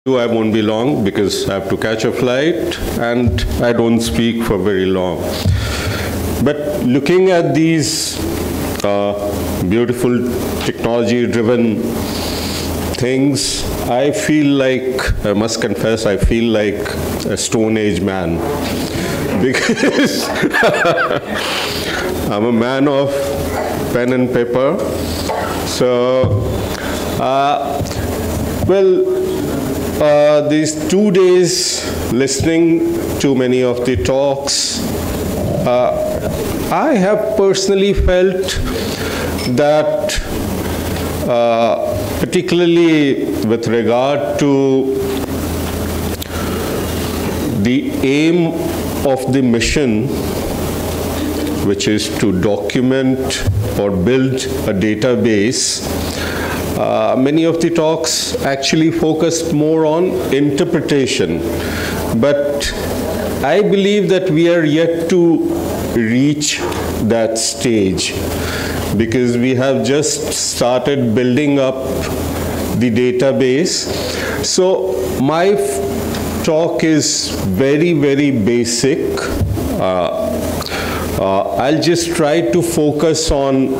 I won't be long because I have to catch a flight and I don't speak for very long. But looking at these beautiful technology-driven things, I feel like, I must confess, I feel like a Stone Age man. Because I'm a man of pen and paper. So, these 2 days listening to many of the talks, I have personally felt that particularly with regard to the aim of the mission, which is to document or build a database, many of the talks actually focused more on interpretation. But I believe that we are yet to reach that stage because we have just started building up the database. So my talk is very, very basic. I'll just try to focus on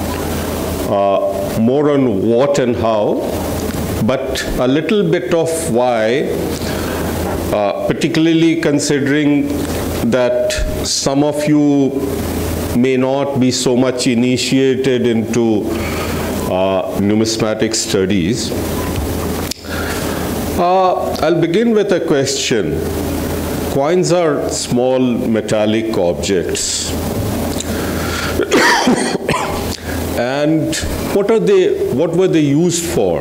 more on what and how, but a little bit of why, particularly considering that some of you may not be so much initiated into numismatic studies. I'll begin with a question. Coins are small metallic objects. And what were they used for?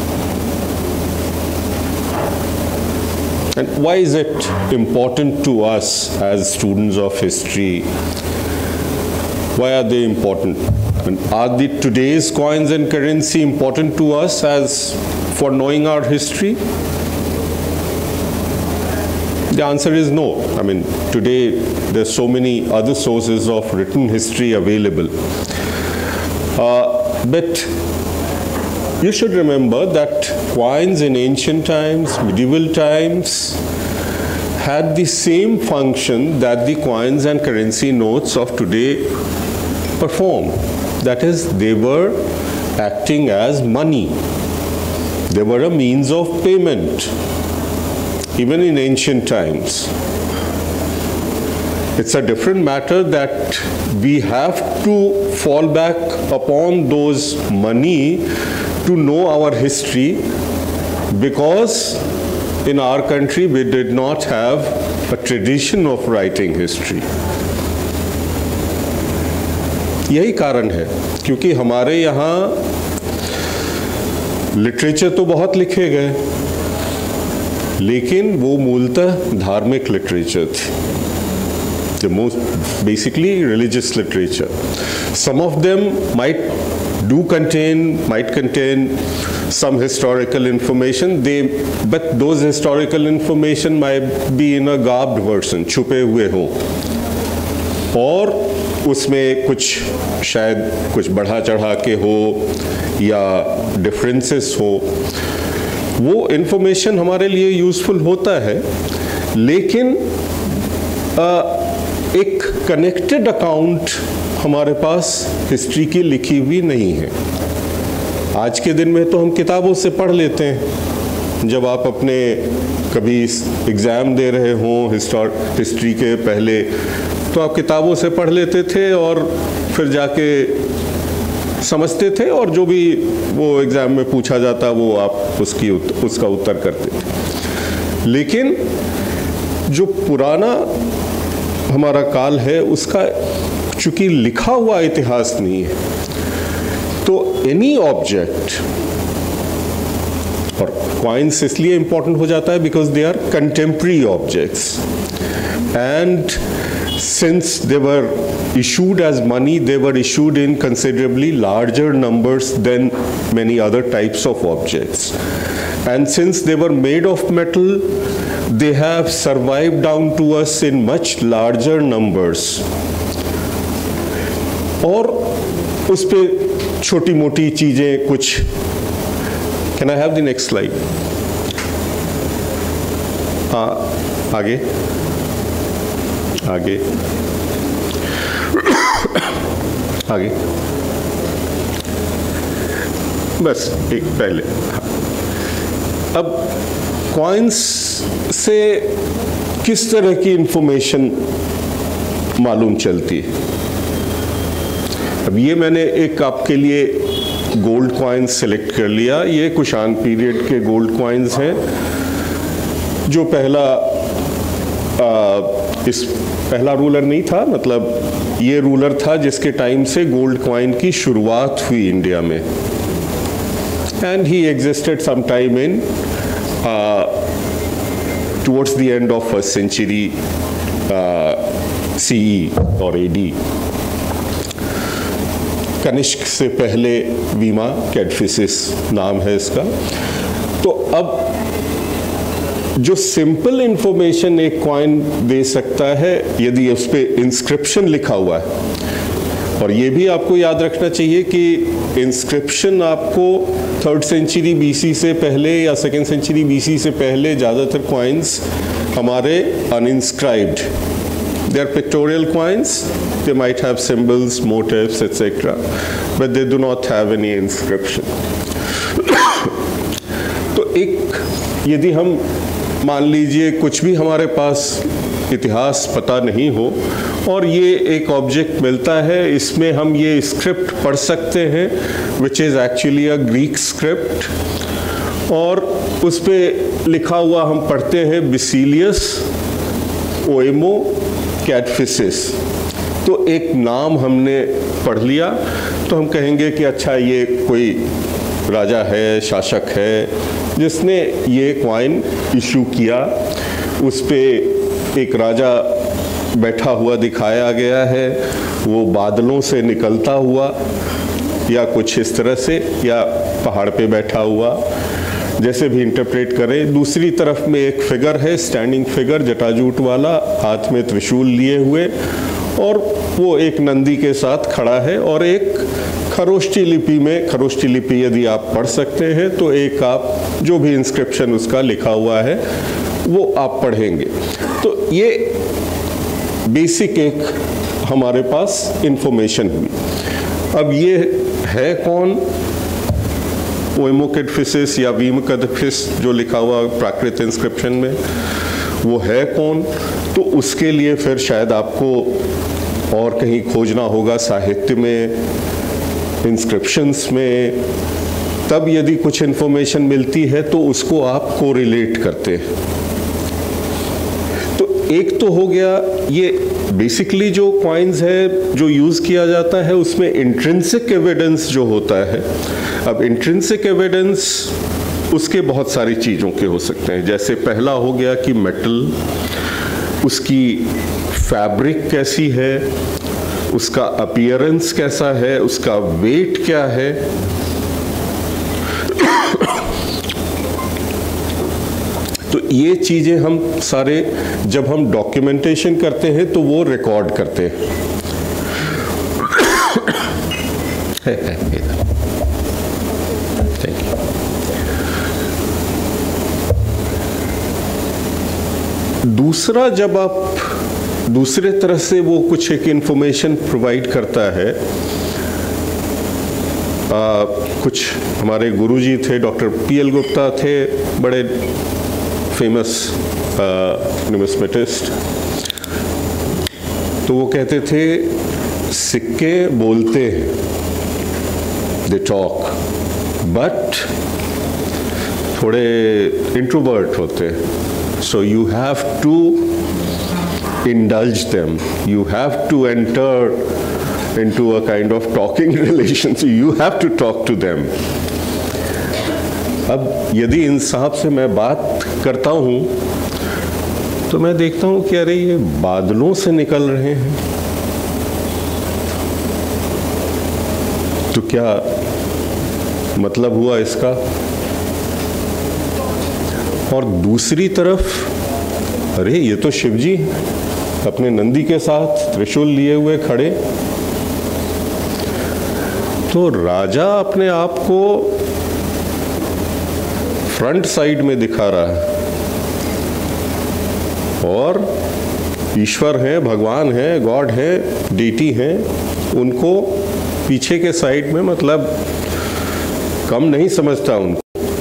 And why is it important to us as students of history? Why are they important? And are today's coins and currency important to us as for knowing our history? The answer is no. I mean, today there's so many other sources of written history available. But you should remember that coins in ancient times, medieval times, had the same function that the coins and currency notes of today perform. That is, they were acting as money. They were a means of payment, even in ancient times. It's a different matter that we have to fall back upon those money to know our history, because in our country we did not have a tradition of writing history. यही कारण है क्योंकि हमारे यहाँ literature तो बहुत लिखे गए, लेकिन वो मूलतः धार्मिक लिटरेचर थी. The most basically religious literature. Some of them might contain some historical information, but those historical information might be in a garbed version, छुपे हुए हों, और उसमें कुछ शायद कुछ बढ़ा चढ़ा के हो या डिफरेंसेस हो. वो इंफॉर्मेशन हमारे लिए यूजफुल होता है, लेकिन एक कनेक्टेड अकाउंट हमारे पास हिस्ट्री की लिखी हुई नहीं है. आज के दिन में तो हम किताबों से पढ़ लेते हैं. जब आप अपने कभी एग्ज़ाम दे रहे हों हिस्ट्री के पहले, तो आप किताबों से पढ़ लेते थे और फिर जाके समझते थे, और जो भी वो एग्ज़ाम में पूछा जाता वो आप उसका उत्तर करते थे. लेकिन जो पुराना हमारा काल है, उसका चूंकि लिखा हुआ इतिहास नहीं है, तो एनी ऑब्जेक्ट, और कॉइन्स इसलिए इंपॉर्टेंट हो जाता है because they are contemporary objects, and since they were issued as money, they were issued in considerably larger numbers than many other types of objects. And since they were made of metal, they have survived down to us in much larger numbers. और उस पे छोटी मोटी चीजें कुछ. Can I have the next slide? हाँ, आगे आगे आगे, बस एक पहले। अब कॉइन्स से किस तरह की इंफॉर्मेशन मालूम चलती है? अब ये मैंने एक आपके लिए गोल्ड कॉइन्स सेलेक्ट कर लिया। ये कुषाण पीरियड के गोल्ड कॉइन्स हैं, जो पहला रूलर नहीं था, मतलब ये रूलर था जिसके टाइम से गोल्ड कॉइन की शुरुआत हुई इंडिया में। And he existed some time in towards the end of first century CE और AD। कनिष्क से पहले वीमा कैडफिसिस नाम है इसका। तो अब जो सिंपल इंफॉर्मेशन एक कॉइन दे सकता है यदि उस पर इंस्क्रिप्शन लिखा हुआ है, और ये भी आपको याद रखना चाहिए कि इंस्क्रिप्शन आपको 3rd सेंचुरी BC से पहले या 2nd सेंचुरी BC से पहले ज़्यादातर कॉइन्स हमारे अनइंस्क्राइब्ड, they are pictorial coins, they might have symbols, motifs, etc., but they do not have any inscription. तो एक यदि हम मान लीजिए कुछ भी हमारे पास इतिहास पता नहीं हो और ये एक ऑब्जेक्ट मिलता है, इसमें हम ये स्क्रिप्ट पढ़ सकते हैं, which is actually a Greek script, और उस पर लिखा हुआ हम पढ़ते हैं बेसिलियस ओएमो कैडफिसिस। तो एक नाम हमने पढ़ लिया तो हम कहेंगे कि अच्छा ये कोई राजा है, शासक है जिसने ये कॉइन इशू किया। उस पे एक राजा बैठा हुआ दिखाया गया है, वो बादलों से निकलता हुआ या कुछ इस तरह से, या पहाड़ पे बैठा हुआ, जैसे भी इंटरप्रेट करें। दूसरी तरफ में एक फिगर है, स्टैंडिंग फिगर, जटाजूट वाला, हाथ में त्रिशूल लिए हुए, और वो एक नंदी के साथ खड़ा है, और एक खरोष्टी लिपि में, खरोष्टी लिपि यदि आप पढ़ सकते हैं तो एक आप जो भी इंस्क्रिप्शन उसका लिखा हुआ है वो आप पढ़ेंगे। तो ये बेसिक एक हमारे पास इंफॉर्मेशन हुई। अब ये है कौन? ओएमो कैडफिसिस या वीम कैडफिस जो लिखा हुआ प्राकृत इंस्क्रिप्शन में, वो है कौन? तो उसके लिए फिर शायद आपको और कहीं खोजना होगा, साहित्य में, इंस्क्रिप्शंस में। तब यदि कुछ इंफॉर्मेशन मिलती है तो उसको आप कोरिलेट करते हैं। तो एक तो हो गया ये बेसिकली जो कॉइन्स है जो यूज़ किया जाता है उसमें इंट्रिंसिक एविडेंस जो होता है। अब इंट्रिंसिक एविडेंस उसके बहुत सारी चीज़ों के हो सकते हैं। जैसे पहला हो गया कि मेटल, उसकी फैब्रिक कैसी है, उसका अपीयरेंस कैसा है, उसका वेट क्या है। तो ये चीज़ें हम सारे जब हम डॉक्यूमेंटेशन करते हैं तो वो रिकॉर्ड करते हैं। Thank you. दूसरा, जब आप दूसरे तरह से वो कुछ एक इंफॉर्मेशन प्रोवाइड करता है, कुछ हमारे गुरुजी थे, डॉक्टर PL गुप्ता थे, बड़े फेमस न्यूमिस्मेटिस्ट। तो वो कहते थे सिक्के बोलते हैं, दे टॉक, बट थोड़े इंट्रोवर्ट होते हैं। So you have to indulge them, you have to enter into a kind of talking relation, so you have to talk to them. अब यदि इन साहब से मैं बात करता हूँ तो मैं देखता हूँ कि अरे ये बादलों से निकल रहे हैं, तो क्या मतलब हुआ इसका? और दूसरी तरफ अरे ये तो शिव जी अपने नंदी के साथ त्रिशूल लिए हुए खड़े। तो राजा अपने आप को फ्रंट साइड में दिखा रहा है और ईश्वर हैं, भगवान हैं, गॉड हैं, डीटी हैं, उनको पीछे के साइड में मतलब कम नहीं समझता उनको।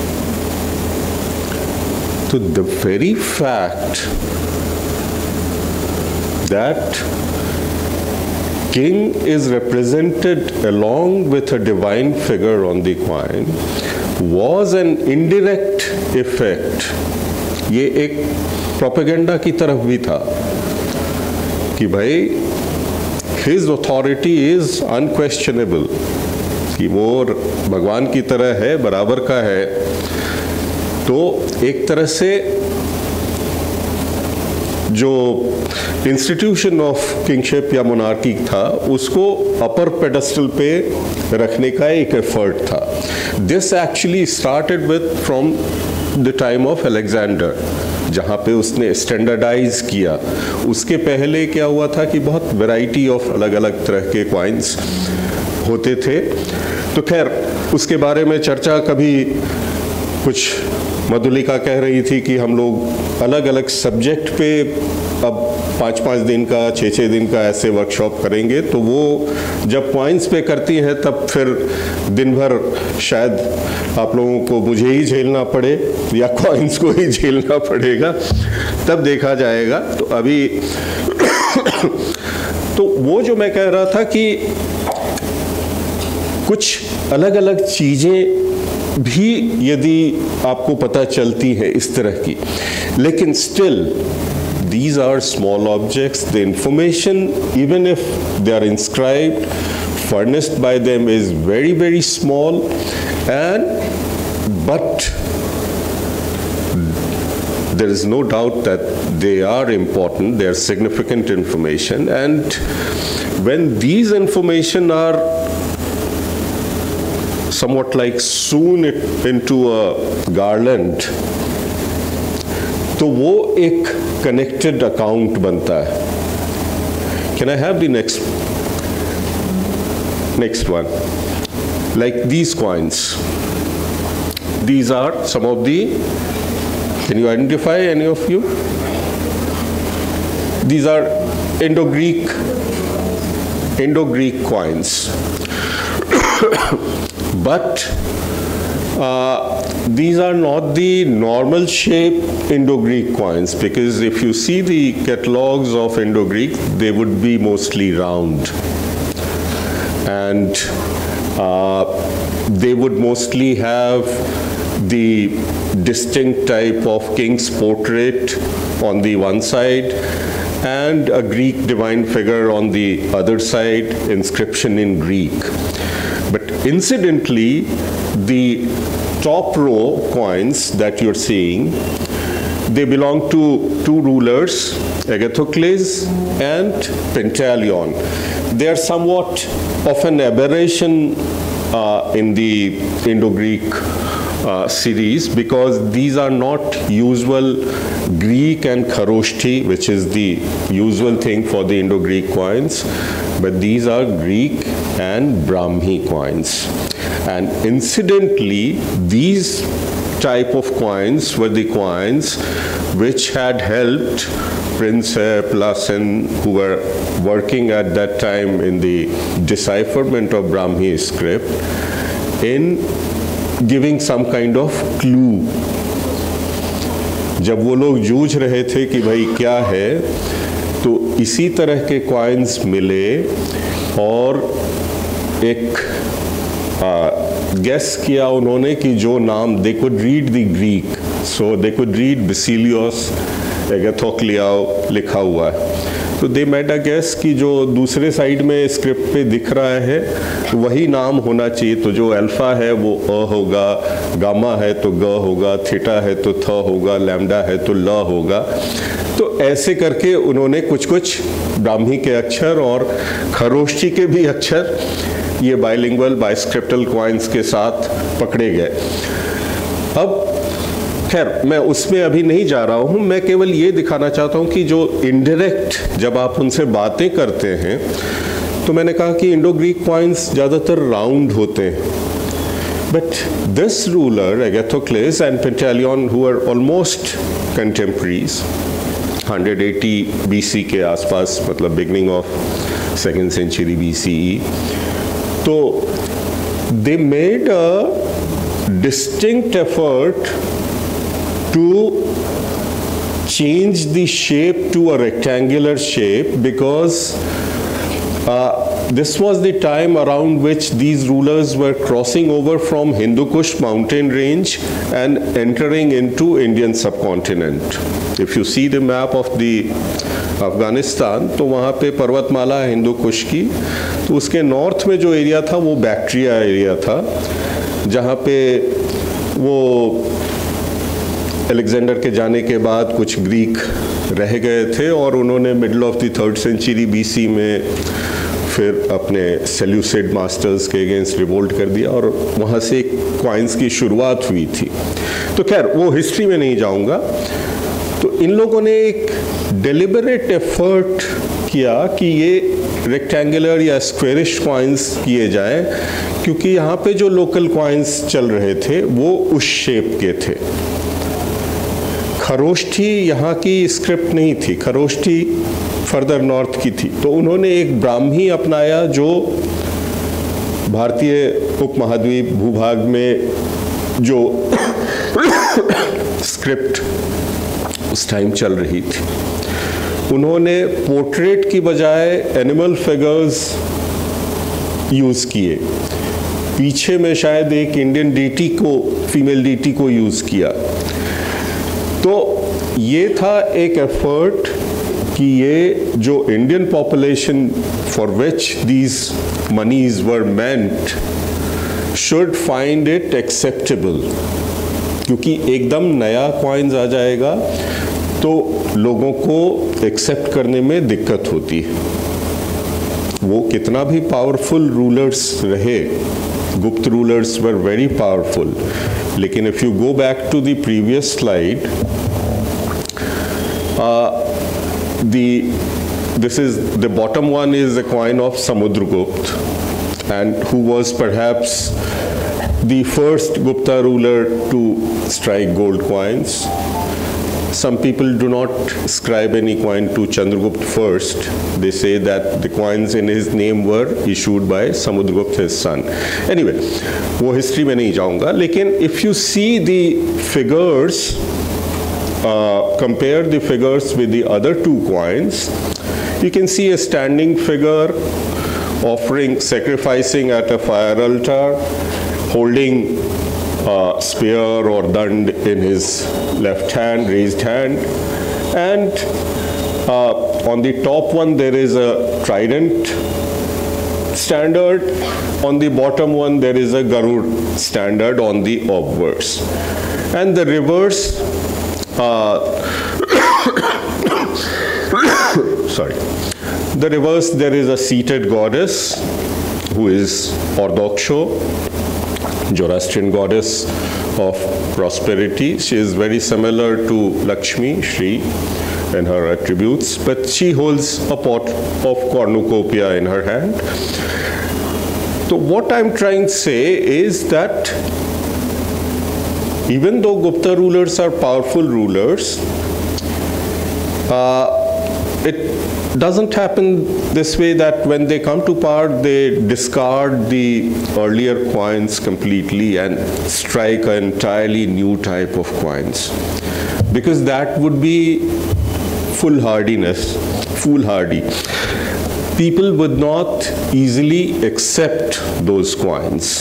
तो the very fact that king is represented along with a divine figure on the coin was an indirect effect. ये एक प्रोपेगेंडा की तरफ भी था कि भाई his authority is unquestionable, कि वो भगवान की तरह है, बराबर का है। तो एक तरह से जो इंस्टीट्यूशन ऑफ किंगशिप या मोनार्की था उसको अपर पेडेस्टल पे रखने का एक एफर्ट था। This actually started with from the time of Alexander, जहाँ पे उसने स्टैंडर्डाइज किया। उसके पहले क्या हुआ था कि बहुत वैरायटी ऑफ अलग अलग तरह के कॉइन्स होते थे। तो खैर उसके बारे में चर्चा कभी कुछ मधुलिका कह रही थी कि हम लोग अलग अलग सब्जेक्ट पे अब 5-5 दिन का 6-6 दिन का ऐसे वर्कशॉप करेंगे। तो वो जब कॉइन्स पे करती हैं तब फिर दिन भर शायद आप लोगों को मुझे ही झेलना पड़े या कॉइन्स को ही झेलना पड़ेगा, तब देखा जाएगा। तो अभी तो वो जो मैं कह रहा था कि कुछ अलग अलग चीज़ें भी यदि आपको पता चलती है इस तरह की, लेकिन still these are small objects. The information, even if they are inscribed, furnished by them is very, very small, but there is no doubt that they are important, they are significant information, and when these information are somewhat like sewn into a garland, तो वो एक connected account बनता है. Can I have the next one? Like these coins. These are some of the, can you identify any of you? These are Indo-Greek coins. But these are not the normal shape Indo-Greek coins, because if you see the catalogs of Indo-Greek, they would be mostly round, and they would mostly have the distinct type of king's portrait on the one side and a Greek divine figure on the other side, inscription in Greek. But incidentally, the top row coins that you're seeing, they belong to two rulers, Agathocles and Pantaleon. They are somewhat of an aberration in the Indo-Greek series, because these are not usual Greek and Kharoshthi, which is the usual thing for the Indo-Greek coins, but these are Greek and Brahmi coins. And incidentally, these type of coins were the coins which had helped Prince Plasen, who were working at that time in the decipherment of Brahmi script, in giving some kind of clue. जब वो लोग जूझ रहे थे कि भाई क्या है, तो इसी तरह के कॉइन्स मिले और एक गेस किया उन्होंने कि जो नाम, they could read the Greek, so they could read Basilios Agathoclea लिखा हुआ है, तो they made a guess कि जो दूसरे साइड में स्क्रिप्ट पे दिख रहा है वही नाम होना चाहिए। तो जो अल्फा है वो अ होगा, गामा है तो ग होगा, थीटा है तो थ होगा, लैम्डा है तो ल होगा। तो ऐसे करके उन्होंने कुछ कुछ ब्राह्मी के अक्षर और खरोष्ठी के भी अक्षर ये बाइलिंगुअल बाइस्क्रिप्टल कॉइन्स के साथ पकड़े गए। अब खैर मैं उसमें अभी नहीं जा रहा हूँ, मैं केवल ये दिखाना चाहता हूँ कि जो इनडायरेक्ट जब आप उनसे बातें करते हैं, तो मैंने कहा कि इंडो ग्रीक कॉइन्स ज़्यादातर राउंड होते हैं, but this ruler Agathocles and Pantaleon, who are almost contemporaries, 180 BC के आसपास, मतलब beginning of second century BCE। तो they made a distinct effort to change the shape to a rectangular shape because this was the time around which these rulers were crossing over from Hindu Kush mountain range and entering into Indian subcontinent. If you see the map of the Afghanistan, तो वहाँ पे पर्वतमाला है हिंदू कुश की, तो उसके north में जो एरिया था वो बैक्ट्रिया एरिया था, जहाँ पे वो अलेक्जेंडर के जाने के बाद कुछ ग्रीक रह गए थे और उन्होंने middle of the 3rd century BC में फिर अपने सेल्यूसिड मास्टर्स के अगेंस्ट रिवोल्ट कर दिया और वहाँ से क्वाइंस की शुरुआत हुई थी। तो खैर वो हिस्ट्री में नहीं जाऊँगा। तो इन लोगों ने एक डेलिबरेट एफर्ट किया कि ये रेक्टेंगुलर या स्क्वेरिश क्वाइंस किए जाएं, क्योंकि यहाँ पे जो लोकल क्वाइंस चल रहे थे वो उस शेप के थे। खरोष्ठी यहाँ की स्क्रिप्ट नहीं थी, खरोष्ठी फर्दर नॉर्थ की थी, तो उन्होंने एक ब्राह्मी अपनाया जो भारतीय उपमहाद्वीप भूभाग में जो स्क्रिप्ट उस टाइम चल रही थी। उन्होंने पोर्ट्रेट की बजाय एनिमल फिगर्स यूज़ किए। पीछे में शायद एक इंडियन डीटी को, फीमेल डीटी को यूज़ किया। तो ये था एक एफर्ट कि ये जो Indian population for which these monies were meant should find it acceptable, क्योंकि एकदम नया कॉइन्स आ जाएगा तो लोगों को एक्सेप्ट करने में दिक्कत होती है। वो कितना भी पावरफुल रूलर्स रहे, Gupta rulers were very powerful, लेकिन if you go back to the previous slide, this is the bottom one is a coin of Samudragupta, and who was perhaps the first Gupta ruler to strike gold coins. Some people do not ascribe any coin to Chandragupta first. They say that the coins in his name were issued by Samudragupta, his son. Anyway, वो history में नहीं जाऊँगा, लेकिन if you see the figures, compare the figures with the other two coins, you can see a standing figure offering, sacrificing at a fire altar, holding a spear or dand in his left hand, raised hand, and on the top one there is a trident standard, on the bottom one there is a Garud standard on the obverse, and the reverse sorry, the reverse there is a seated goddess who is Ordoksho, Zoroastrian goddess of prosperity. She is very similar to Lakshmi, Shri, in her attributes, but she holds a pot of cornucopia in her hand. So what I'm trying to say is that even though Gupta rulers are powerful rulers, it doesn't happen this way that when they come to power, they discard the earlier coins completely and strike an entirely new type of coins, because that would be foolhardy. People would not easily accept those coins.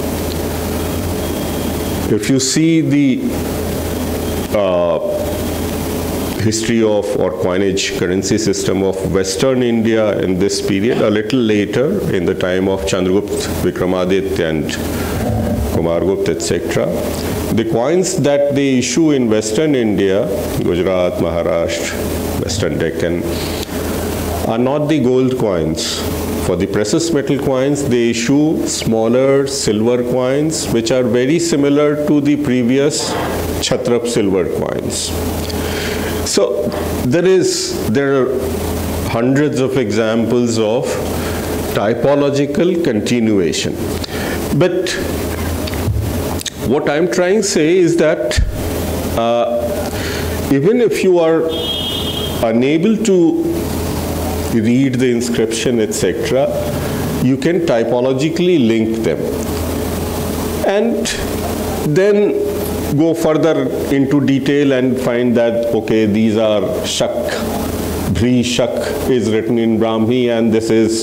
If you see the history of or coinage currency system of Western India in this period, a little later in the time of Chandragupta, Vikramaditya and Kumargupta, etc., the coins that they issue in Western India, Gujarat, Maharashtra, Western Deccan, are not the gold coins. For the precious metal coins, they issue smaller silver coins, which are very similar to the previous Chhatrap silver coins. So there are hundreds of examples of typological continuation. But what I'm trying to say is that even if you are unable to read the inscription, etc., you can typologically link them and then go further into detail and find that, okay, these are Shak, Bhri Shak is written in Brahmi, and this is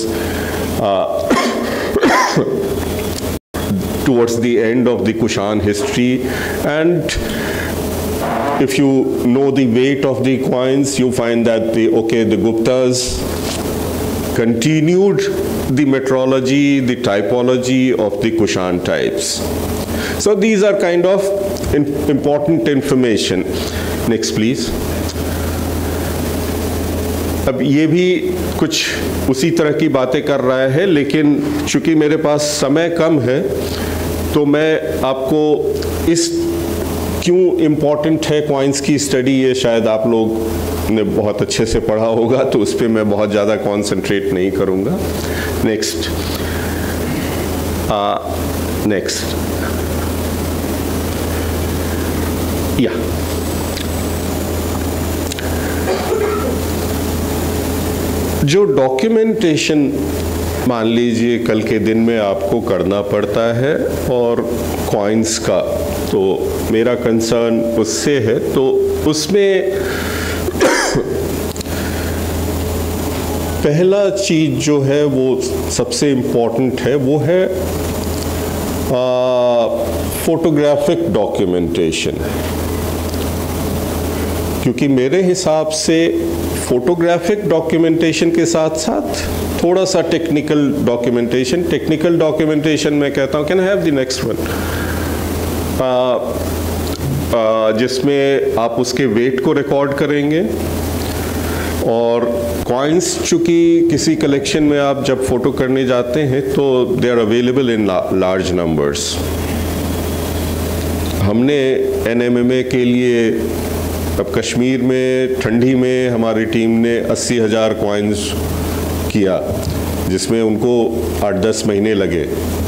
towards the end of the Kushan history. And if you know the weight of the coins, you find that the Guptas continued the metrology, the typology of the Kushan types. So these are kind of important information. Next please. अब ये भी कुछ उसी तरह की बातें कर रहा है, लेकिन चूंकि मेरे पास समय कम है तो मैं आपको इस क्यों इम्पोर्टेंट है कॉइन्स की स्टडी, ये शायद आप लोग ने बहुत अच्छे से पढ़ा होगा, तो उस पर मैं बहुत ज़्यादा कॉन्सेंट्रेट नहीं करूँगा। नेक्स्ट या जो डॉक्यूमेंटेशन मान लीजिए कल के दिन में आपको करना पड़ता है और कॉइन्स का, तो मेरा कंसर्न उससे है, तो उसमें पहला चीज जो है वो सबसे इम्पोर्टेंट है, वो है फोटोग्राफिक डॉक्यूमेंटेशन। क्योंकि मेरे हिसाब से फोटोग्राफिक डॉक्यूमेंटेशन के साथ साथ थोड़ा सा टेक्निकल डॉक्यूमेंटेशन मैं कहता हूँ, can I have the next one, जिसमें आप उसके वेट को रिकॉर्ड करेंगे। और कॉइन्स चूँकि किसी कलेक्शन में आप जब फोटो करने जाते हैं तो they are available in large numbers. हमने NMMA के लिए अब कश्मीर में ठंडी में हमारी टीम ने 80,000 कॉइन्स किया, जिसमें उनको 8-10 महीने लगे,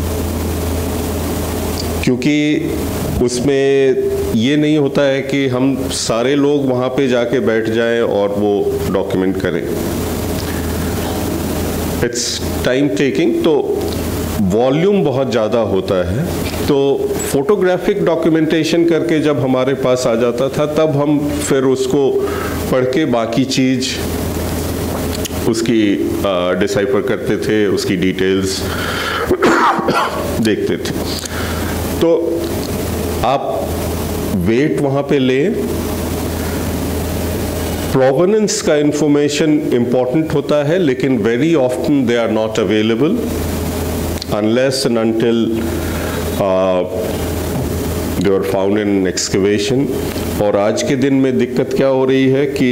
क्योंकि उसमें ये नहीं होता है कि हम सारे लोग वहाँ पे जाके बैठ जाएं और वो डॉक्यूमेंट करें, इट्स टाइम टेकिंग, तो वॉल्यूम बहुत ज़्यादा होता है। तो फोटोग्राफिक डॉक्यूमेंटेशन करके जब हमारे पास आ जाता था, तब हम फिर उसको पढ़ के बाकी चीज़ उसकी डिसाइफर करते थे, उसकी डिटेल्स देखते थे। तो आप वेट वहाँ पे लें, प्रोवेनेंस का इंफॉर्मेशन इम्पॉर्टेंट होता है, लेकिन very often they are not available unless and until they were found in excavation। और आज के दिन में दिक्कत क्या हो रही है कि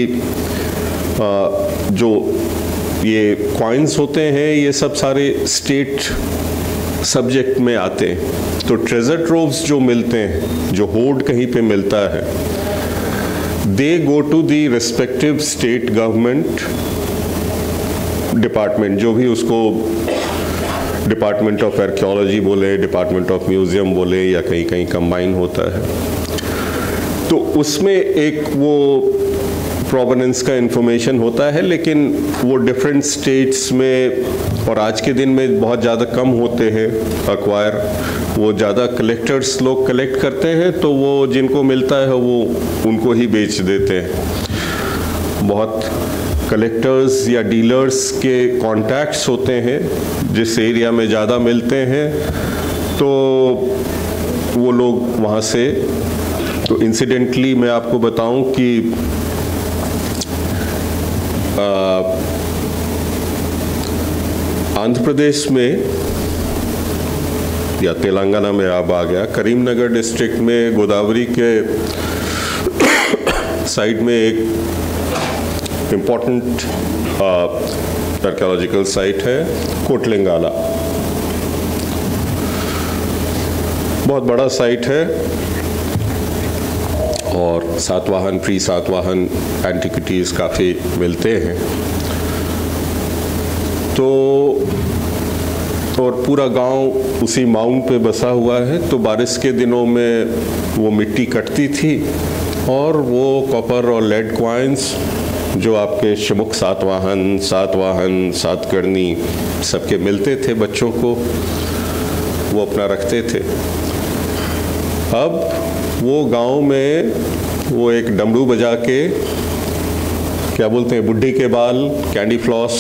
जो ये कॉइन्स होते हैं ये सब सारे स्टेट सब्जेक्ट में आते हैं, तो ट्रेजर ट्रोव्स जो मिलते हैं, जो होर्ड कहीं पे मिलता है, they go to the respective state government department, जो भी उसको डिपार्टमेंट ऑफ आर्कियोलॉजी बोले, डिपार्टमेंट ऑफ म्यूजियम बोले, या कहीं कहीं कंबाइन होता है। तो उसमें एक वो प्रोवेनेंस का इंफॉर्मेशन होता है, लेकिन वो डिफरेंट स्टेट्स में और आज के दिन में बहुत ज़्यादा कम होते हैं अक्वायर। वो ज़्यादा कलेक्टर्स लोग कलेक्ट करते हैं, तो वो जिनको मिलता है वो उनको ही बेच देते हैं। बहुत कलेक्टर्स या डीलर्स के कॉन्टैक्ट्स होते हैं, जिस एरिया में ज़्यादा मिलते हैं तो वो लोग वहाँ से। तो इंसिडेंटली मैं आपको बताऊं कि आंध्र प्रदेश में या तेलंगाना में अब आ गया, करीमनगर डिस्ट्रिक्ट में गोदावरी के साइड में एक इम्पॉर्टेंट आर्कियोलॉजिकल साइट है कोटलिंगाला। बहुत बड़ा साइट है और सातवाहन, प्री सातवाहन एंटिक्विटीज़ काफ़ी मिलते हैं। तो और पूरा गांव उसी माउंट पे बसा हुआ है, तो बारिश के दिनों में वो मिट्टी कटती थी और वो कॉपर और लेड कॉइन्स जो आपके शमुक सातवाहन, सातकर्णी सबके मिलते थे बच्चों को, वो अपना रखते थे। अब वो गांव में वो एक डमरू बजा के, क्या बोलते हैं, बुड्ढी के बाल, कैंडी फ्लॉस,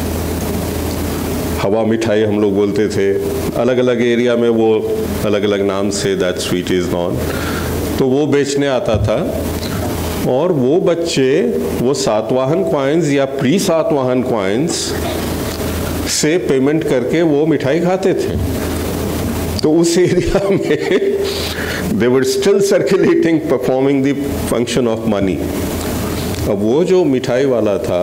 हवा मिठाई हम लोग बोलते थे, अलग अलग एरिया में वो अलग अलग नाम say that sweet is non, तो वो बेचने आता था। और वो बच्चे वो सातवाहन कॉइन्स या प्री सातवाहन कॉइन्स से पेमेंट करके वो मिठाई खाते थे। तो उस एरिया में they were still circulating, performing the function of money. अब वो जो मिठाई वाला था,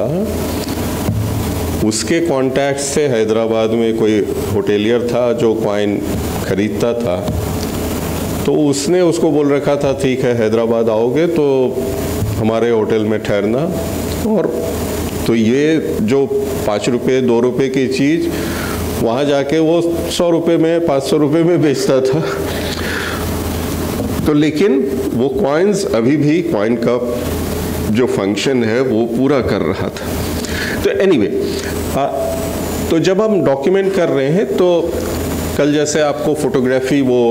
उसके कॉन्टैक्ट से हैदराबाद में कोई होटेलियर था जो कॉइन खरीदता था, तो उसने उसको बोल रखा था, ठीक है हैदराबाद आओगे तो हमारे होटल में ठहरना। और तो ये जो 5 रुपये 2 रुपये की चीज़ वहाँ जाके वो 100 रुपये में, 500 रुपये में बेचता था। तो लेकिन वो कॉइन्स अभी भी, कॉइन का जो फंक्शन है वो पूरा कर रहा था। तो एनीवे, तो जब हम डॉक्यूमेंट कर रहे हैं, तो कल जैसे आपको फोटोग्राफी वो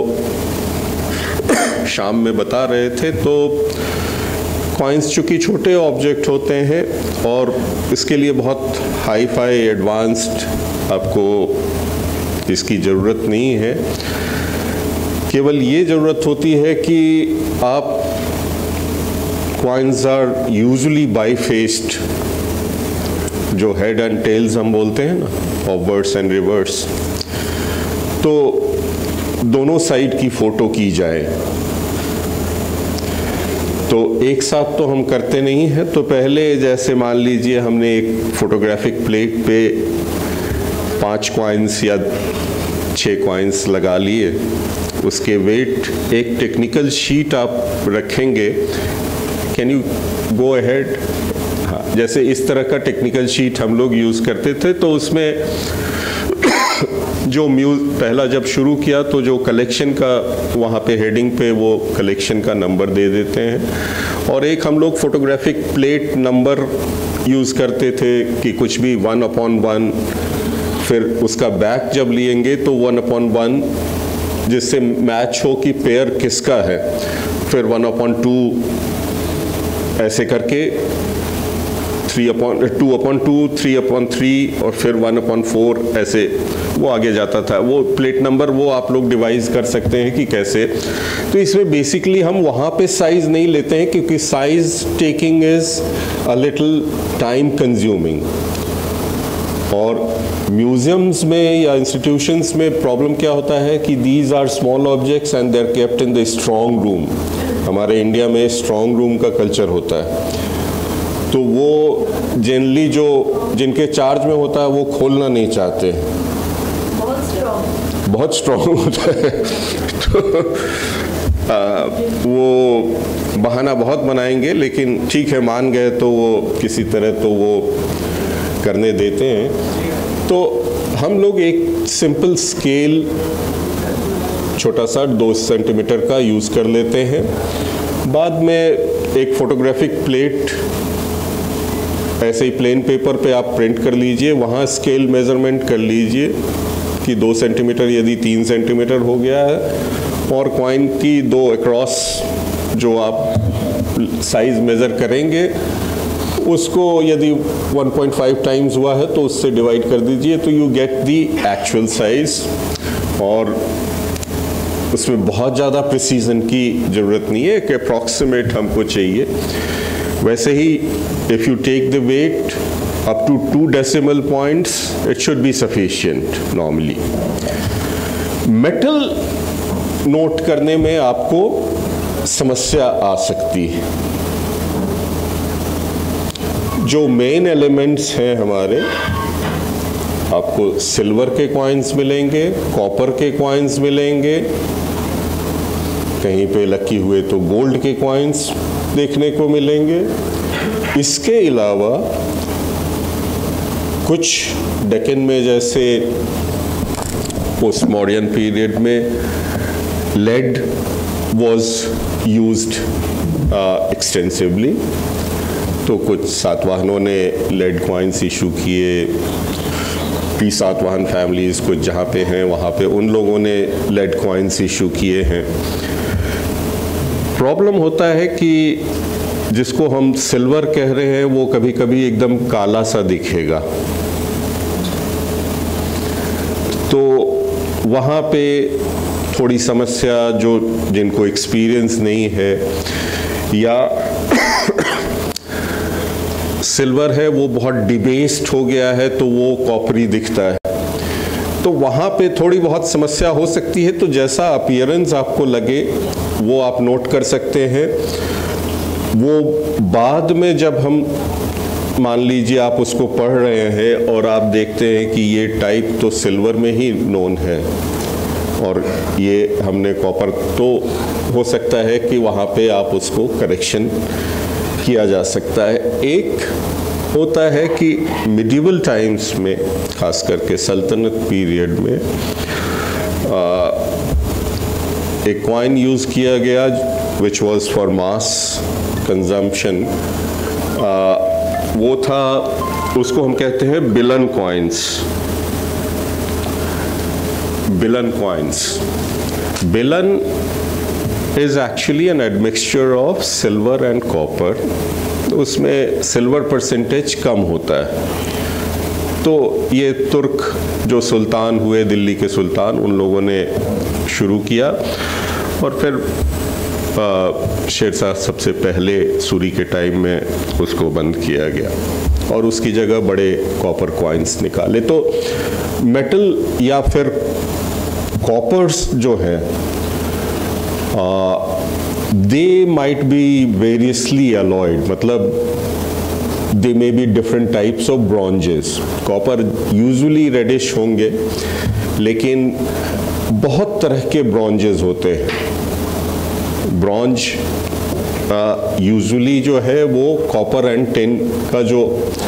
शाम में बता रहे थे, तो कॉइन्स चूँकि छोटे ऑब्जेक्ट होते हैं और इसके लिए बहुत हाई फाई एडवांस्ड आपको इसकी ज़रूरत नहीं है। केवल ये ज़रूरत होती है कि आप, कॉइन्स आर यूजुअली बाई-फेस्ड, जो हेड एंड टेल्स हम बोलते हैं ना, ऑफवर्ड्स एंड रिवर्स, तो दोनों साइड की फ़ोटो की जाए। तो एक साथ तो हम करते नहीं हैं, तो पहले जैसे मान लीजिए हमने एक फोटोग्राफिक प्लेट पे 5 कॉइन्स या 6 कॉइन्स लगा लिए, उसके वेट एक टेक्निकल शीट आप रखेंगे। Can you go ahead? हाँ, जैसे इस तरह का टेक्निकल शीट हम लोग यूज़ करते थे, तो उसमें जो पहला जब शुरू किया तो जो कलेक्शन का वहाँ पे हेडिंग पे वो कलेक्शन का नंबर दे देते हैं, और एक हम लोग फोटोग्राफिक प्लेट नंबर यूज़ करते थे कि कुछ भी 1/1, फिर उसका बैक जब लेंगे तो 1/1 जिससे मैच हो कि पेयर किसका है, फिर 1/2 ऐसे करके 2/2, 3/3 और फिर 1/4 ऐसे वो आगे जाता था। वो प्लेट नंबर वो आप लोग डिवाइस कर सकते हैं कि कैसे। तो इसमें बेसिकली हम वहाँ पे साइज़ नहीं लेते हैं, क्योंकि size taking is a little time consuming. और म्यूज़ियम्स में या इंस्टीट्यूशंस में प्रॉब्लम क्या होता है कि these are small objects and they are kept in the strong room. हमारे इंडिया में स्ट्रॉन्ग रूम का कल्चर होता है, तो वो जनरली जो जिनके चार्ज में होता है वो खोलना नहीं चाहते, बहुत स्ट्रॉन्ग होता है। तो वो बहाना बहुत बनाएंगे, लेकिन ठीक है मान गए तो वो किसी तरह तो वो करने देते हैं। तो हम लोग एक सिंपल स्केल छोटा सा 2 सेंटीमीटर का यूज़ कर लेते हैं। बाद में एक फोटोग्राफिक प्लेट ऐसे ही प्लेन पेपर पे आप प्रिंट कर लीजिए, वहाँ स्केल मेज़रमेंट कर लीजिए कि 2 सेंटीमीटर यदि 3 सेंटीमीटर हो गया है, और कॉइन की 2 अक्रॉस जो आप साइज़ मेज़र करेंगे उसको यदि 1.5 टाइम्स हुआ है तो उससे डिवाइड कर दीजिए, तो you get the actual size. और उसमें बहुत ज़्यादा प्रिसीजन की ज़रूरत नहीं है, कि अप्रॉक्सीमेट हमको चाहिए। वैसे ही if you take the weight up to 2 decimal points, it should be sufficient normally. Metal note करने में आपको समस्या आ सकती है। जो मेन एलिमेंट्स हैं हमारे, आपको सिल्वर के कॉइन्स मिलेंगे, कॉपर के कॉइन्स मिलेंगे, कहीं पे लकी हुए तो गोल्ड के कॉइन्स देखने को मिलेंगे। इसके अलावा कुछ डेक्कन में जैसे पोस्ट मॉडर्न पीरियड में लेड वाज यूज्ड एक्सटेंसिवली, तो कुछ सातवाहनों ने लेड कॉइन्स इशू किए, सातवाहन फैमिलीज़ कुछ जहाँ पे हैं वहाँ पे उन लोगों ने लेड कॉइन्स इशू किए हैं। प्रॉब्लम होता है कि जिसको हम सिल्वर कह रहे हैं वो कभी कभी एकदम काला सा दिखेगा, तो वहाँ पे थोड़ी समस्या, जो जिनको एक्सपीरियंस नहीं है या सिल्वर है वो बहुत डिबेस्ड हो गया है तो वो कॉपरी दिखता है, तो वहाँ पे थोड़ी बहुत समस्या हो सकती है। तो जैसा अपीयरेंस आपको लगे वो आप नोट कर सकते हैं। वो बाद में जब हम, मान लीजिए आप उसको पढ़ रहे हैं और आप देखते हैं कि ये टाइप तो सिल्वर में ही नोन है और ये हमने कॉपर, तो हो सकता है कि वहाँ पे आप उसको करेक्शन किया जा सकता है। एक होता है कि मिडिवल टाइम्स में, खास करके सल्तनत पीरियड में, एक कॉइन यूज़ किया गया which was for mass consumption, वो था, उसको हम कहते हैं बिलन कॉइन्स। बिलन कॉइन्स, बिलन is actually an admixture of silver and copper, उसमें सिल्वर परसेंटेज कम होता है। तो ये तुर्क जो सुल्तान हुए, दिल्ली के सुल्तान, उन लोगों ने शुरू किया और फिर शेरशाह सबसे पहले सूरी के टाइम में उसको बंद किया गया और उसकी जगह बड़े कॉपर कॉइन्स निकाले। तो मेटल या फिर कॉपर्स जो है they might be variously alloyed, मतलब they may be different types of bronzes. Copper usually reddish होंगे, लेकिन बहुत तरह के ब्रॉन्जेस होते हैं। ब्रॉन्ज यूजुअली जो है वो कॉपर एंड टिन का जो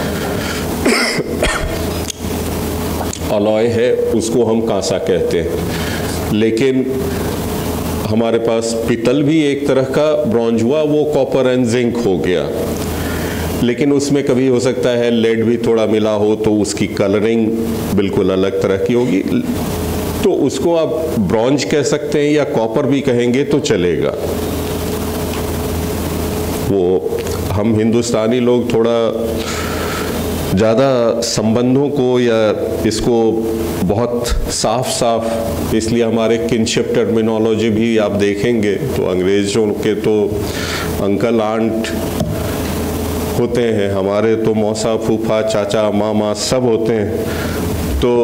अलॉय है उसको हम कांसा कहते हैं, लेकिन हमारे पास पितल भी एक तरह का ब्रॉन्ज हुआ, वो कॉपर एंड जिंक हो गया, लेकिन उसमें कभी हो सकता है लेड भी थोड़ा मिला हो तो उसकी कलरिंग बिल्कुल अलग तरह की होगी, तो उसको आप ब्रॉन्ज कह सकते हैं या कॉपर भी कहेंगे तो चलेगा। वो हम हिंदुस्तानी लोग थोड़ा ज़्यादा संबंधों को या इसको बहुत साफ इसलिए हमारे किनशिप टर्मिनोलॉजी भी आप देखेंगे तो अंग्रेज़ों के तो अंकल आंट होते हैं, हमारे तो मौसा फूफा चाचा मामा सब होते हैं। तो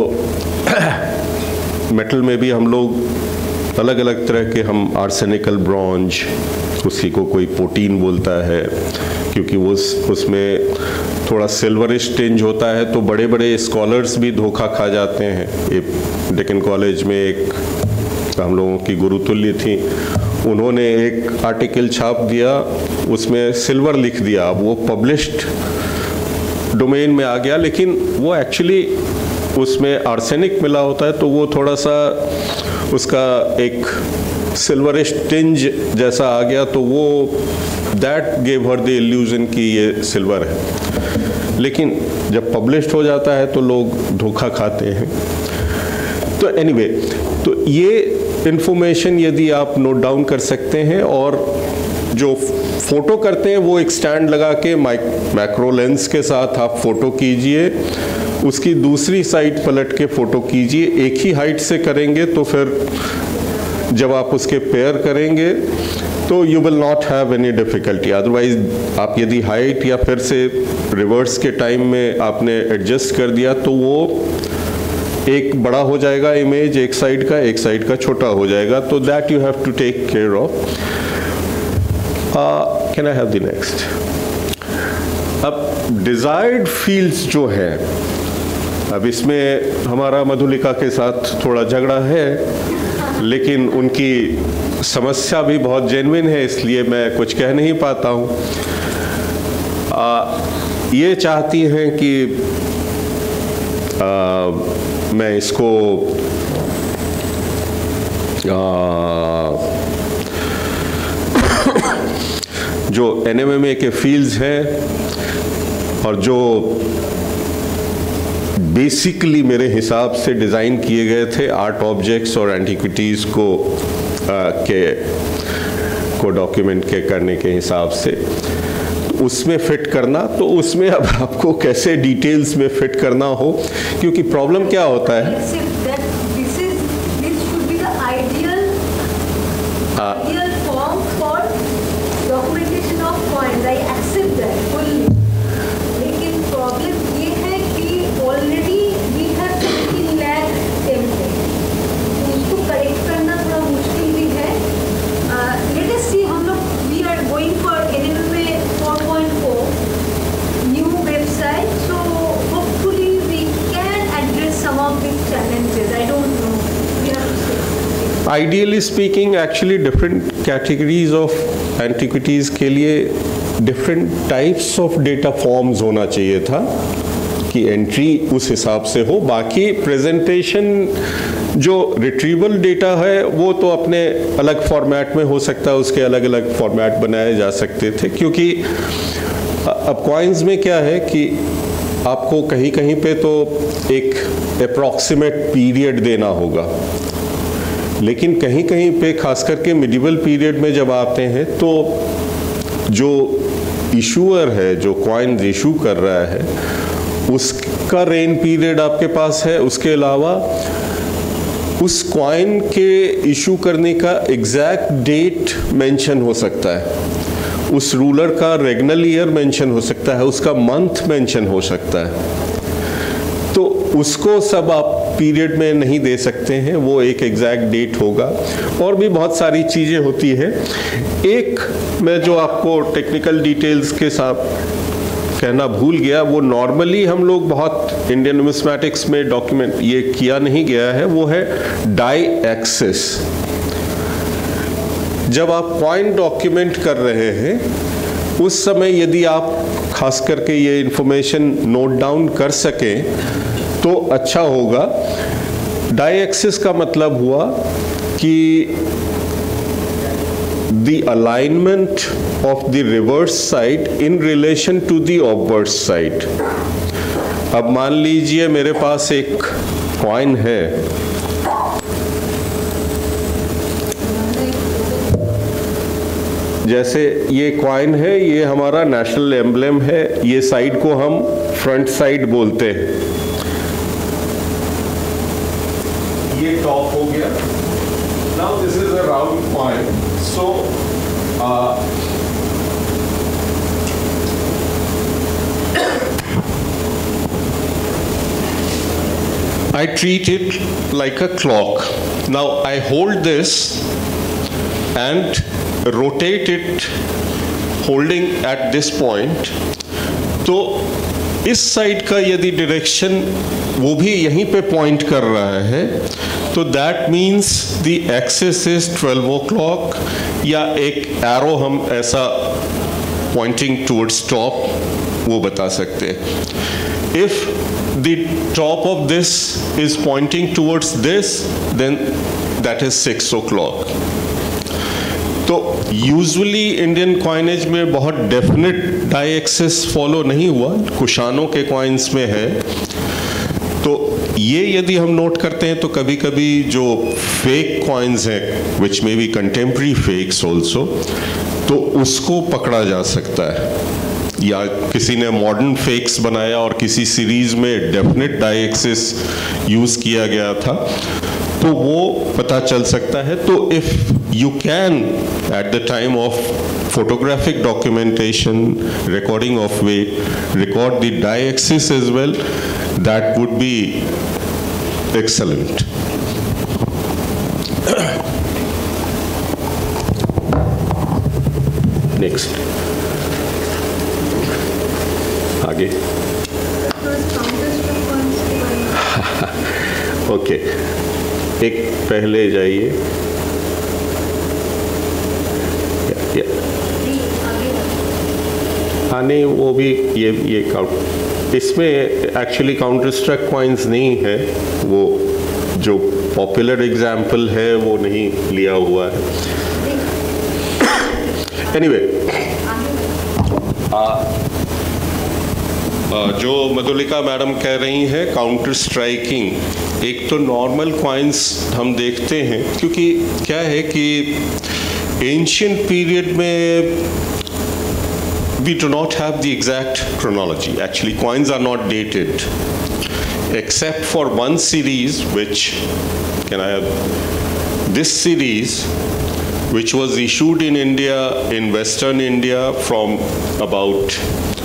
मेटल में भी हम लोग अलग अलग तरह के, हम आर्सेनिकल ब्रॉन्ज, उसी को कोई पोटीन बोलता है क्योंकि वो उसमें थोड़ा सिल्वरिश टिंज होता है, तो बड़े बड़े स्कॉलर्स भी धोखा खा जाते हैं। एक डेक्कन कॉलेज में एक हम लोगों की गुरुतुल्य थी, उन्होंने एक आर्टिकल छाप दिया, उसमें सिल्वर लिख दिया, अब वो पब्लिश्ड डोमेन में आ गया, लेकिन वो एक्चुअली उसमें आर्सेनिक मिला होता है, तो वो थोड़ा सा उसका एक सिल्वरिश टिंज जैसा आ गया, तो वो that gave her the illusion कि ये सिल्वर है, लेकिन जब पब्लिश्ड हो जाता है तो लोग धोखा खाते हैं। तो एनीवे, तो ये इंफॉर्मेशन यदि आप नोट डाउन कर सकते हैं, और जो फोटो करते हैं वो एक स्टैंड लगा के मैक्रो लेंस के साथ आप फोटो कीजिए, उसकी दूसरी साइड पलट के फोटो कीजिए, एक ही हाइट से करेंगे तो फिर जब आप उसके पेयर करेंगे तो you will not have any difficulty. Otherwise आप यदि हाइट या फिर से रिवर्स के टाइम में आपने एडजस्ट कर दिया तो वो एक बड़ा हो जाएगा इमेज एक साइड का छोटा हो जाएगा, तो that you have to take care of. Can I have the next? अब डिजायर्ड फील्ड्स जो है, अब इसमें हमारा मधुलिका के साथ थोड़ा झगड़ा है, लेकिन उनकी समस्या भी बहुत जेन्युइन है, इसलिए मैं कुछ कह नहीं पाता हूँ। ये चाहती हैं कि मैं इसको जो NMMA के फील्ड्स हैं और जो बेसिकली मेरे हिसाब से डिज़ाइन किए गए थे आर्ट ऑब्जेक्ट्स और एंटिक्विटीज़ को डॉक्यूमेंट के करने के हिसाब से, उसमें फिट करना, तो उसमें अब आपको कैसे डिटेल्स में फिट करना हो, क्योंकि प्रॉब्लम क्या होता है, ideally speaking actually different categories of antiquities के लिए different types of data forms होना चाहिए था कि एंट्री उस हिसाब से हो। बाकी प्रेजेंटेशन जो रिट्रीवल डेटा है वो तो अपने अलग फॉर्मेट में हो सकता है, उसके अलग अलग फॉर्मेट बनाए जा सकते थे, क्योंकि अब कॉइन्स में क्या है कि आपको कहीं कहीं पे तो एक अप्रॉक्सीमेट पीरियड देना होगा, लेकिन कहीं कहीं पे खास करके मिडिवल पीरियड में जब आते हैं तो जो इशूअर है, जो कॉइन इशू कर रहा है, उसका रेन पीरियड आपके पास है, उसके अलावा उस कॉइन के इशू करने का एग्जैक्ट डेट मेंशन हो सकता है, उस रूलर का रेगनल ईयर मेंशन हो सकता है, उसका मंथ मेंशन हो सकता है, तो उसको सब आप पीरियड में नहीं दे सकते हैं, वो एक एग्जैक्ट डेट होगा। और भी बहुत सारी चीज़ें होती हैं। एक मैं जो आपको टेक्निकल डिटेल्स के साथ कहना भूल गया, वो नॉर्मली हम लोग बहुत इंडियन न्यूमिस्मैटिक्स में डॉक्यूमेंट ये किया नहीं गया है, वो है डाई एक्सिस। जब आप कॉइन डॉक्यूमेंट कर रहे हैं उस समय यदि आप खास करके ये इंफॉर्मेशन नोट डाउन कर सकें तो अच्छा होगा। डाई एक्सिस का मतलब हुआ कि the alignment of the reverse side in relation to the obverse side। अब मान लीजिए मेरे पास एक कॉइन है, जैसे ये कॉइन है, ये हमारा नेशनल एम्ब्लेम है, ये साइड को हम फ्रंट साइड बोलते हैं, ये टॉप हो गया। Now this is a round coin, so I treat it like a clock. Now I hold this and rotate it holding at this point। तो इस साइड का यदि डायरेक्शन वो भी यहीं पे पॉइंट कर रहा है तो that means the axis is 12 o'clock, या एक एरो हम ऐसा पॉइंटिंग टुवर्ड्स टॉप वो बता सकते हैं। If the top of this is pointing towards this then that is 6 o'clock। तो यूजुअली इंडियन कॉइनेज में बहुत डेफिनेट डाई एक्सिस फॉलो नहीं हुआ, कुशानों के कॉइन्स में है। तो ये यदि हम नोट करते हैं तो कभी कभी जो फेक कॉइन्स हैं which may be contemporary fakes also, तो उसको पकड़ा जा सकता है, या किसी ने मॉडर्न फेक्स बनाया और किसी सीरीज में डेफिनेट डाई एक्सिस यूज किया गया था तो वो पता चल सकता है। तो if you can at the time of photographic documentation, recording of weight, record the die axis as well, that would be excellent। Next, आगे। Okay, एक पहले जाइए। हाँ नहीं, वो भी ये काउंट, इसमें एक्चुअली काउंटर स्ट्रक कॉइन्स नहीं है, वो जो पॉपुलर एग्जाम्पल है वो नहीं लिया हुआ है। एनीवे जो मधुलिका मैडम कह रही हैं काउंटर स्ट्राइकिंग, एक तो नॉर्मल कॉइन्स हम देखते हैं, क्योंकि क्या है कि एंशिएंट पीरियड में we do not have the exact chronology. Actually, coins are not dated except for one series, which can I have this series, which was issued in India, in Western India, from about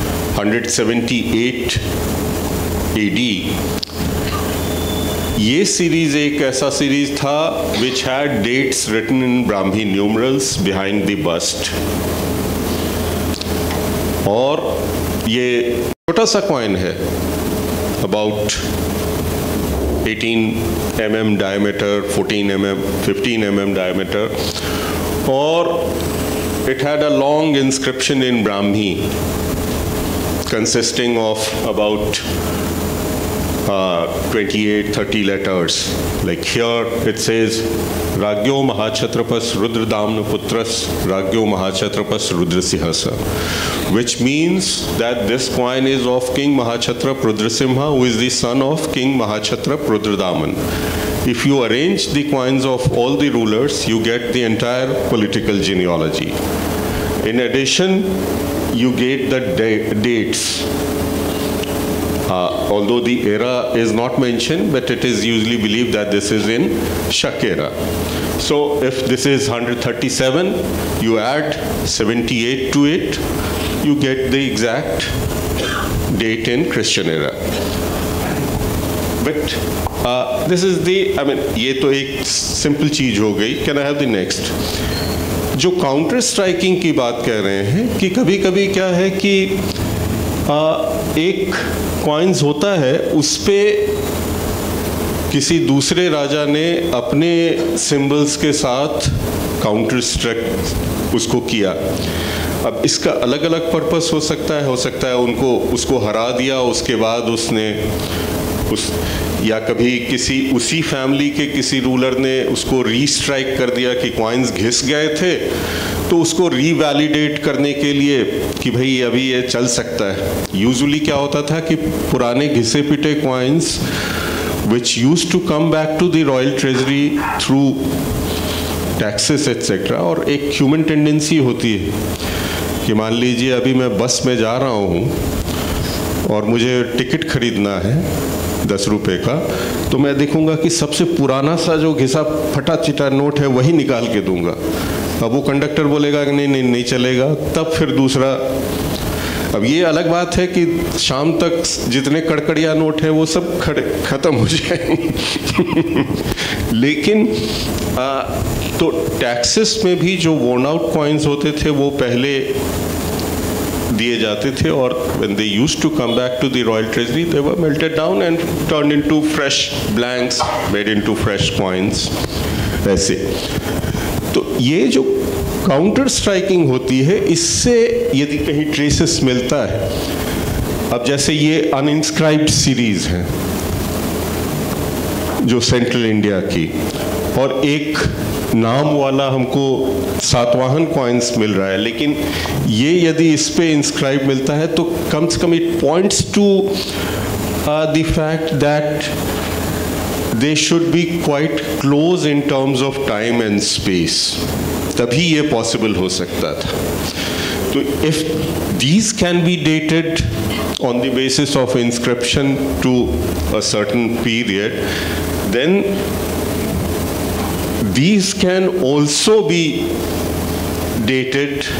178 AD. ये series एक ऐसा series था which had dates written in Brahmi numerals behind the bust. और ये छोटा सा coin है, about 18 mm diameter, 14 mm, 15 mm diameter, और it had a long inscription in Brahmi consisting of about 28-30 letters. Like here it says Ragyo Mahachatrapas Rudradamna Putras Ragyo Mahachatrapas Rudrasihasa, which means that this coin is of King Mahachatra Rudrasimha, who is the son of King Mahachatra Rudradaman. If you arrange the coins of all the rulers, you get the entire political genealogy. In addition, you get the dates. Although the era is not mentioned, but it is usually believed that this is in Shak era. So if this is 137, you add 78 to it, you get the exact date in Christian era. But this is the, I mean, ये तो एक simple चीज हो गई. Can I have the next? जो counter striking की बात कह रहे हैं कि कभी कभी क्या है कि एक कॉइन्स होता है, उस पे किसी दूसरे राजा ने अपने सिंबल्स के साथ काउंटर स्ट्राइक उसको किया. अब इसका अलग अलग पर्पस हो सकता है उनको उसको हरा दिया, उसके बाद उसने या कभी किसी उसी फैमिली के किसी रूलर ने उसको रीस्ट्राइक कर दिया कि कॉइन्स घिस गए थे, तो उसको रीवैलिडेट करने के लिए कि भाई अभी ये चल सकता है. यूजुअली क्या होता था कि पुराने घिसे पिटे coins which used to come back to the royal treasury through taxes etc. और एक ह्यूमन टेंडेंसी होती है कि मान लीजिए अभी मैं बस में जा रहा हूँ और मुझे टिकट खरीदना है 10 रुपए का, तो मैं देखूंगा कि सबसे पुराना सा जो घिसा फटा चिटा नोट है वही निकाल के दूंगा. अब वो कंडक्टर बोलेगा कि नहीं चलेगा, तब फिर दूसरा. अब ये अलग बात है कि शाम तक जितने कड़कड़िया नोट हैं वो सब खत्म हो जाएंगे. लेकिन तो टैक्सेस में भी जो worn out कॉइन्स होते थे वो पहले दिए जाते थे, और when they used to come back to the royal treasury they were melted down and turned into fresh blanks, made into fresh coins. ऐसे तो ये जो काउंटर स्ट्राइकिंग होती है, इससे यदि कहीं ट्रेसेस मिलता है. अब जैसे ये अनइंस्क्राइब्ड सीरीज है जो सेंट्रल इंडिया की, और एक नाम वाला हमको सातवाहन कॉइन्स मिल रहा है, लेकिन ये यदि इस पे इंस्क्राइब मिलता है तो कम से कम it points to the fact that they should be quite close in terms of time and space. तभी ये पॉसिबल हो सकता था. तो if these can be dated on the basis of inscription to a certain period, then these can also be dated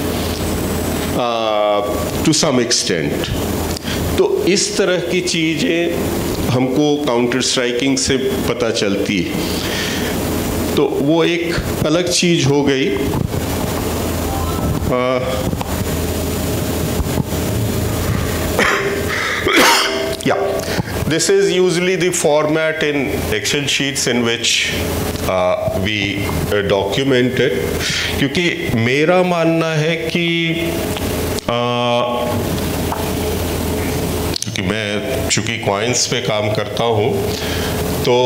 to some extent. तो इस तरह की चीज़ें हमको काउंटर स्ट्राइकिंग से पता चलती है. तो वो एक अलग चीज़ हो गई. This is usually the format in Excel sheets in which we document it. क्योंकि मेरा मानना है कि क्योंकि मैं चूँकि कॉइन्स पे काम करता हूँ, तो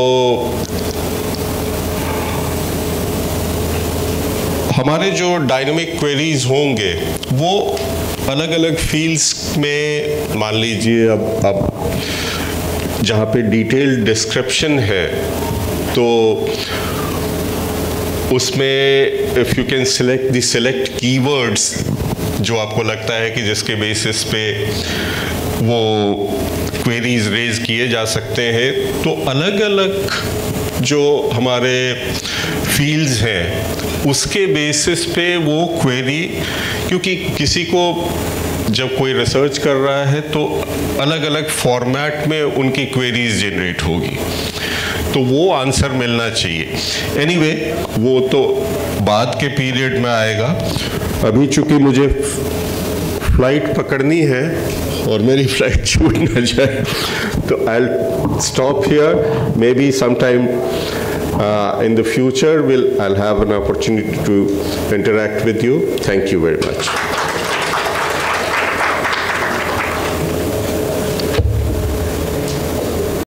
हमारे जो डायनामिक क्वेरीज होंगे वो अलग अलग फील्ड्स में मान लीजिए अब जहाँ पे डिटेल्ड डिस्क्रिप्शन है तो उसमें if you can select the select keywords जो आपको लगता है कि जिसके बेसिस पे वो क्वेरीज रेज किए जा सकते हैं, तो अलग अलग जो हमारे फील्ड्स हैं उसके बेसिस पे वो क्वेरी, क्योंकि किसी को जब कोई रिसर्च कर रहा है तो अलग अलग फॉर्मेट में उनकी क्वेरीज जनरेट होगी, तो वो आंसर मिलना चाहिए। एनीवे, वो तो बाद के पीरियड में आएगा। अभी चूंकि मुझे फ्लाइट पकड़नी है और मेरी फ्लाइट छूट ना जाए, तो I will stop here. Maybe sometime in the future I'll have an opportunity to interact with you. Thank you very much.